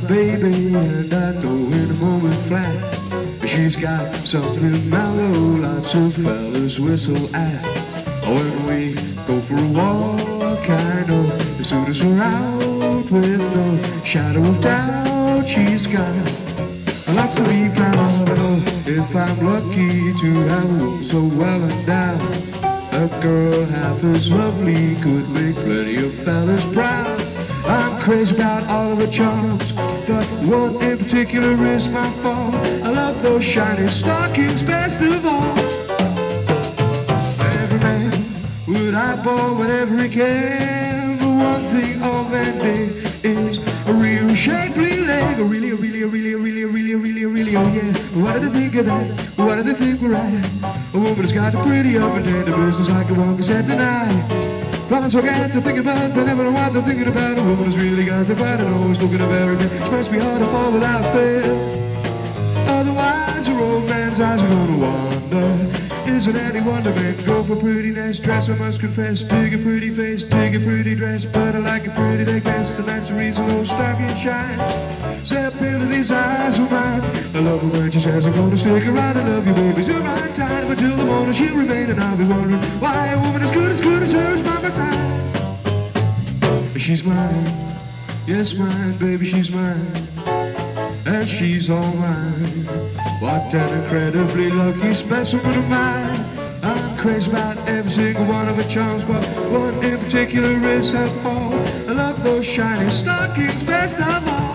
baby, and I know in a moment flat she's got something mellow, lots of fellas whistle at. When we go for a walk, I know as soon as we're out, with no shadow of doubt, she's got lots to be proud of. If I'm lucky to have a woman so well endowed, a girl half as lovely could make plenty of fellas proud. I'm crazy about all of her charms, but one in particular is my fault. I love those shiny stockings best of all. Every man would eyeball whenever he can, but one thing all men need is a real shapely leg. A really, oh yeah. What do they think of that? What do they think we're at? A woman has got a pretty up and down the business like a one can deny. Fellas forget to think about, they never know what they're thinking about. A woman has really got to fight and always looking at everything. It must be hard to fall without fail. Otherwise, her old man's eyes are gonna wander. Isn't any wonder men go for prettiness? Dress, I must confess, dig a pretty face, dig a pretty dress, but I like a pretty leg best, and that's the reason those stockings shine. Step into these eyes of mine. I love her when she says I'm gonna stick around. I love you, baby, till my time. Until the morning she'll remain, and I'll be wondering why a woman as good as her is by my side. She's mine, yes mine, baby, she's mine, and she's all mine. What an incredibly lucky specimen of mine. I'm crazy about every single one of her charms, but one in particular is her fault. I love those shiny stockings best of all.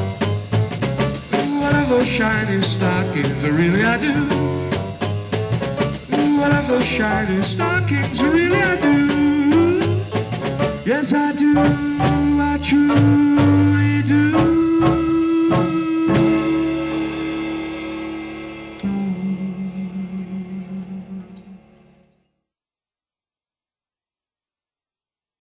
I love those shiny stockings, really I do. I love those shiny stockings, really I do. Yes I do, I true.